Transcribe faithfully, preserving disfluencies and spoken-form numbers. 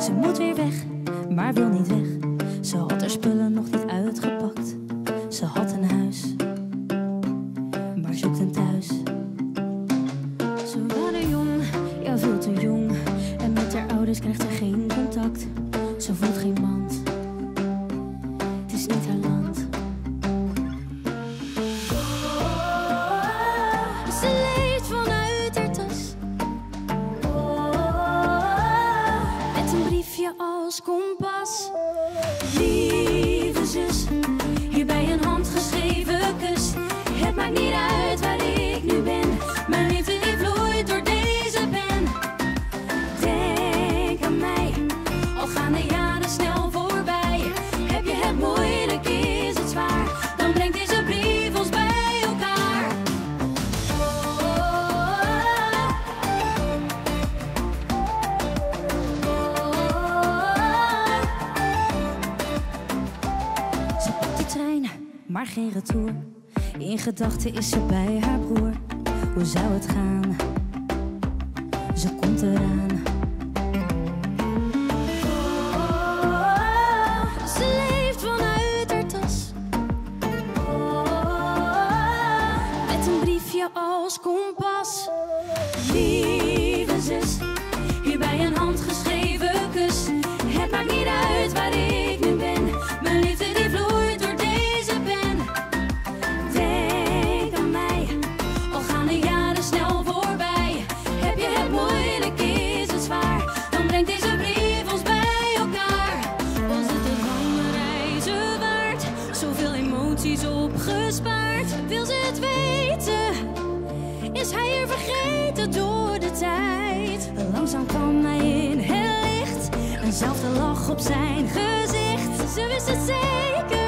Ze moet weer weg, maar wil niet weg. Ze had haar spullen nog niet uitgepakt. Ze had een huis, maar zoekt een thuis. Ze waren jong, ja veel te jong. En met haar ouders krijgt ze geen contact. Ze voelt geen band, het is niet haar land. Ze leeft vanuit haar tas, met een briefje als kompas. Lieve zus, hierbij een handgeschreven kus. Het maakt niet uit waar ik nu ben, mijn liefde die vloeit door deze pen. Denk aan mij, al gaan de jaren snel voorbij. Heb je het moeilijk, is het zwaar, dan brengt deze brief ons bij elkaar. Ze pakt de trein, maar geen retour. In gedachten is ze bij haar broer. Hoe zou het gaan? Ze komt eraan. Ze leeft vanuit haar tas, met een briefje als kompas. Lieve zus, hierbij een handgeschreven kus. Het maakt niet uit waar ik nu ben, mijn liefde die vloeit door deze pen. Denk aan mij, al gaan de jaren snel voorbij. Heb je het moeilijk, is het zwaar, dan brengt deze brief ons bij elkaar. Was het een lange reizen waard, zoveel emoties opgespaard? Wil ze het weten, is hij er vergeten door de tijd? Langzaam kwam hij in het licht, eenzelfde lach op zijn gezicht. Ze wist het zeker,